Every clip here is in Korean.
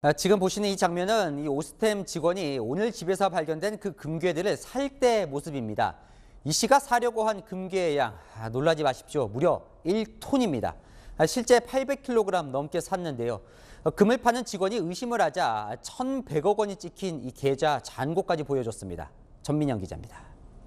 지금 보시는 이 장면은 이 오스템 직원이 오늘 집에서 발견된 그 금괴들을 살 때 모습입니다. 이 씨가 사려고 한 금괴의 양, 놀라지 마십시오. 무려 1톤입니다. 실제 800kg 넘게 샀는데요. 금을 파는 직원이 의심을 하자 1,100억 원이 찍힌 이 계좌 잔고까지 보여줬습니다. 전민영 기자입니다.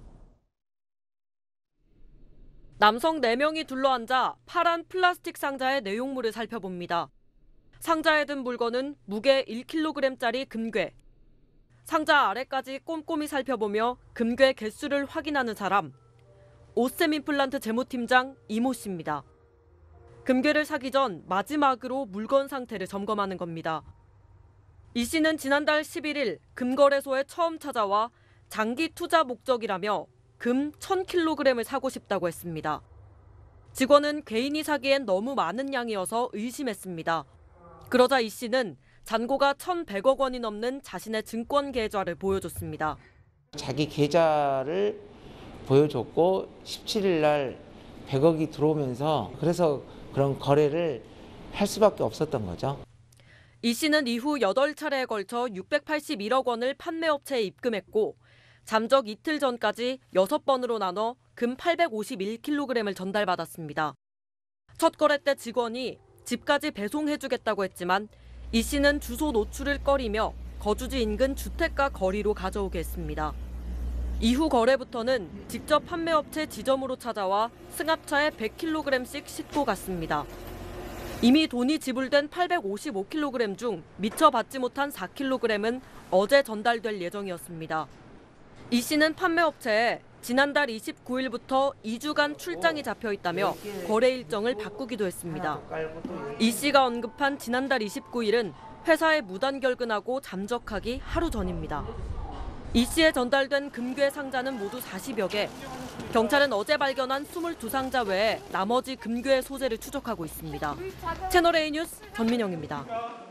남성 4명이 둘러앉아 파란 플라스틱 상자의 내용물을 살펴봅니다. 상자에 든 물건은 무게 1kg짜리 금괴. 상자 아래까지 꼼꼼히 살펴보며 금괴 개수를 확인하는 사람. 오스템 임플란트 재무팀장 이모 씨입니다. 금괴를 사기 전 마지막으로 물건 상태를 점검하는 겁니다. 이 씨는 지난달 11일 금거래소에 처음 찾아와 장기 투자 목적이라며 금 1,000kg을 사고 싶다고 했습니다. 직원은 개인이 사기엔 너무 많은 양이어서 의심했습니다. 그러자 이 씨는 잔고가 1,100억 원이 넘는 자신의 증권 계좌를 보여줬습니다. 자기 계좌를 보여줬고 17일 날 100억이 들어오면서 그래서 그런 거래를 할 수밖에 없었던 거죠. 이 씨는 이후 8차례에 걸쳐 681억 원을 판매업체에 입금했고 잠적 이틀 전까지 6번으로 나눠 금 851kg을 전달받았습니다. 첫 거래 때 직원이 집까지 배송해주겠다고 했지만 이 씨는 주소 노출을 꺼리며 거주지 인근 주택가 거리로 가져오게 했습니다. 이후 거래부터는 직접 판매업체 지점으로 찾아와 승합차에 100kg씩 싣고 갔습니다. 이미 돈이 지불된 855kg 중 미처 받지 못한 4kg은 어제 전달될 예정이었습니다. 이 씨는 판매업체에 지난달 29일부터 2주간 출장이 잡혀 있다며 거래 일정을 바꾸기도 했습니다. 이 씨가 언급한 지난달 29일은 회사에 무단결근하고 잠적하기 하루 전입니다. 이 씨에 전달된 금괴 상자는 모두 40여 개. 경찰은 어제 발견한 22상자 외에 나머지 금괴 소재를 추적하고 있습니다. 채널A 뉴스 전민영입니다.